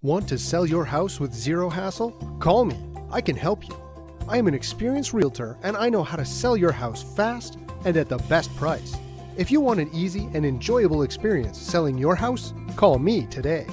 Want to sell your house with zero hassle? Call me. I can help you. I am an experienced realtor and I know how to sell your house fast and at the best price. If you want an easy and enjoyable experience selling your house, call me today.